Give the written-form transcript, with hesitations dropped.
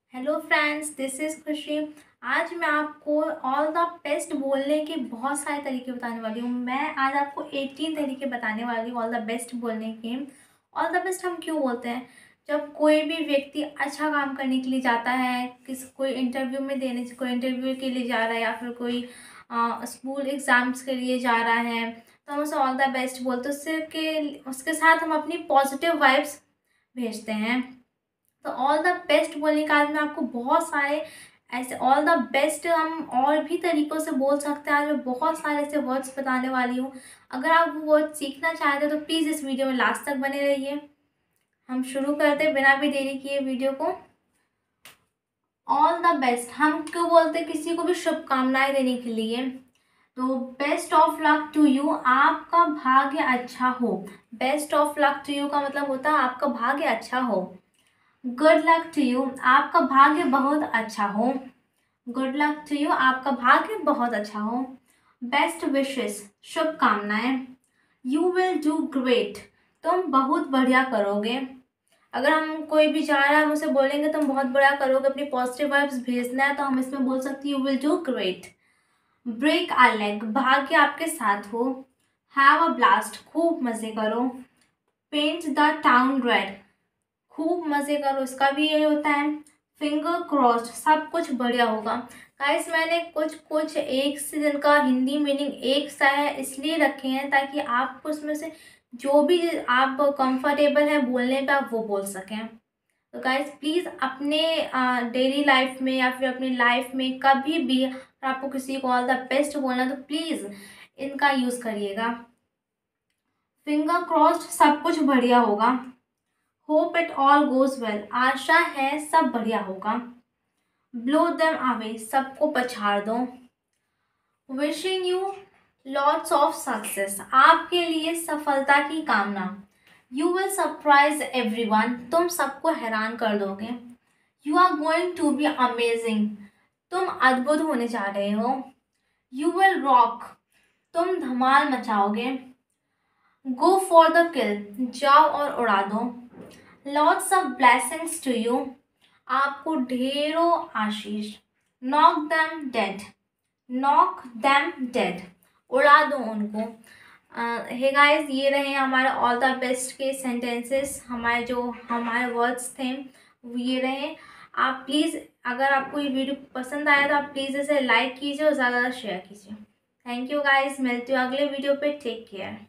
Hello friends, this is खुशी। आज मैं आपको ऑल द बेस्ट बोलने के बहुत सारे तरीके बताने वाली हूँ। मैं आज आपको 18 तरीके बताने वाली हूँ ऑल द बेस्ट बोलने के। ऑल द बेस्ट हम क्यों बोलते हैं? जब कोई भी व्यक्ति अच्छा काम करने के लिए जाता है, कोई इंटरव्यू में देने कोई इंटरव्यू के लिए जा रहा है या फिर कोई स्कूल एग्ज़ाम्स के लिए जा रहा है, तो हम उसे ऑल द बेस्ट बोलते हैं। उसके साथ हम अपनी पॉजिटिव वाइब्स भेजते हैं। तो ऑल द बेस्ट बोलने का आज मैं आपको बहुत सारे ऐसे ऑल द बेस्ट हम और भी तरीक़ों से बोल सकते हैं। आज मैं बहुत सारे ऐसे वर्ड्स बताने वाली हूँ। अगर आप वो वर्ड सीखना चाहते हो तो प्लीज़ इस वीडियो में लास्ट तक बने रहिए। हम शुरू करते हैं बिना भी देरी किए वीडियो को। ऑल द बेस्ट हम क्यों बोलते हैं? किसी को भी शुभकामनाएं देने के लिए। तो best of luck to you, आपका भाग्य अच्छा हो। Best of luck to you का मतलब होता है आपका भाग्य अच्छा हो। गुड लक टू यू, आपका भाग्य बहुत अच्छा हो। गुड लक टू यू, आपका भाग्य बहुत अच्छा हो। बेस्ट विशेस, शुभकामनाएं। यू विल डू ग्रेट, तुम बहुत बढ़िया करोगे। अगर हम कोई भी जा रहा है हम उसे बोलेंगे तुम बहुत बढ़िया करोगे, अपनी पॉजिटिव वाइब्स भेजना है, तो हम इसमें बोल सकते हैं you will do great. Break a leg, भाग्य आपके साथ हो। हैव अ ब्लास्ट, खूब मज़े करो। पेंट द टाउन रेड, खूब मज़े करो, इसका भी यही होता है। फिंगर क्रॉस्ड, सब कुछ बढ़िया होगा। गाइस, मैंने कुछ कुछ एक से जिनका हिंदी मीनिंग एक सा है इसलिए रखे हैं ताकि आपको उसमें से जो भी आप कंफर्टेबल है बोलने पे आप वो बोल सकें। तो गाइस प्लीज़ अपने डेली लाइफ में या फिर अपनी लाइफ में कभी भी अगर आपको किसी को ऑल द बेस्ट बोलना है तो प्लीज़ इनका यूज़ करिएगा। फिंगर क्रॉस्ड, सब कुछ बढ़िया होगा। Hope it all goes well, आशा है सब बढ़िया होगा। ब्लो देम अवे, सबको पछाड़ दो। Wishing you lots of success, आपके लिए सफलता की कामना। यू विल सरप्राइज एवरीवन, तुम सबको हैरान कर दोगे। You are going to be amazing, तुम अद्भुत होने जा रहे हो। यू विल रॉक, तुम धमाल मचाओगे। गो फॉर द किल, जाओ और उड़ा दो। Lots of blessings to you, आपको ढेरों आशीष। Knock them dead, knock them dead, उड़ा दो उनको। हे गाइस, ये रहे हमारे ऑल द बेस्ट के सेंटेंसेस। हमारे वर्ड्स थे वो ये रहे। आप प्लीज़, अगर आपको ये वीडियो पसंद आया तो आप प्लीज़ इसे लाइक कीजिए और ज़्यादा शेयर कीजिए। थैंक यू गाइस, मिलती हूँ अगले वीडियो पे। Take care.